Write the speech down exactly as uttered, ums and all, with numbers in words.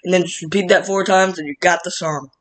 and then just repeat that four times, and you got the song.